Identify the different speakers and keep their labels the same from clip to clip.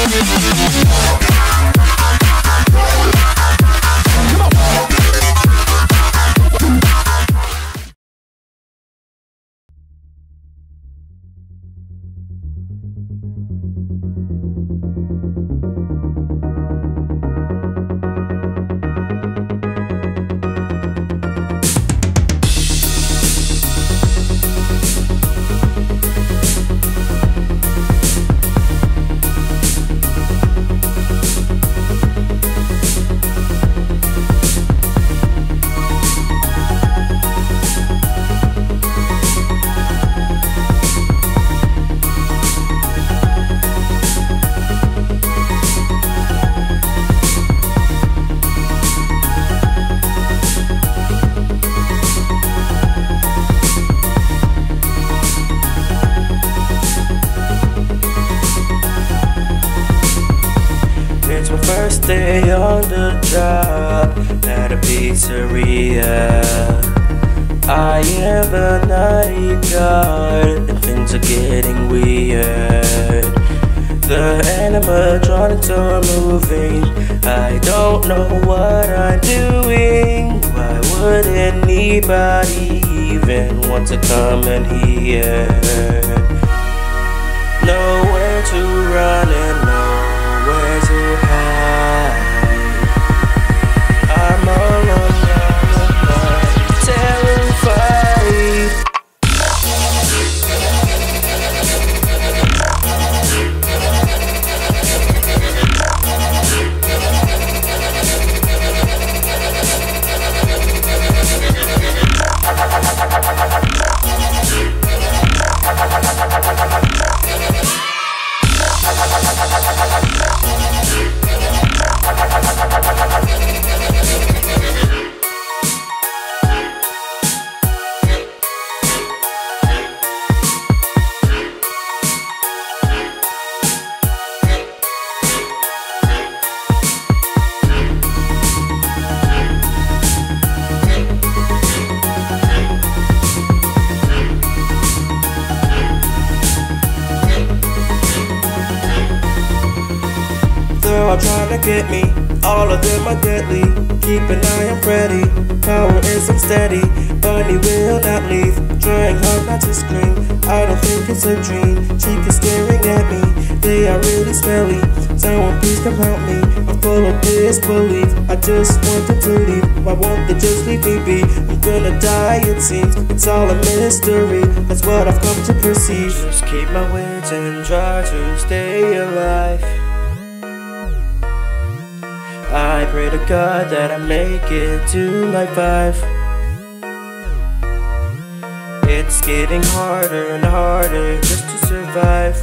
Speaker 1: First day on the job at a pizzeria. I am the night guard and things are getting weird. The animatronics are moving, I don't know what I'm doing. Why would anybody even want to come in here? Nowhere to run and nowhere to hide. I'm all alone, terrified. They're all trying to get me, all of them are deadly. Keep an eye on Freddy, power is unsteady. Bunny will not leave, trying hard not to scream. I don't think it's a dream, Chick is staring at me. They are really smelly, someone please come help me. I'm full of disbelief, I just want them to leave. Why won't they just leave me be? I'm gonna die it seems, it's all a mystery. That's what I've come to perceive. Just keep my wits and try to stay alive. I pray to God that I make it to night 5. It's getting harder and harder just to survive.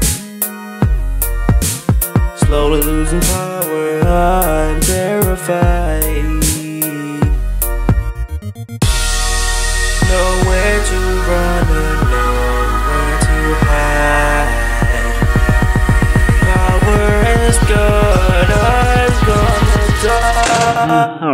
Speaker 1: Slowly losing power, I'm terrified. Nowhere to run and nowhere to hide. Power is gone, I'm gonna die.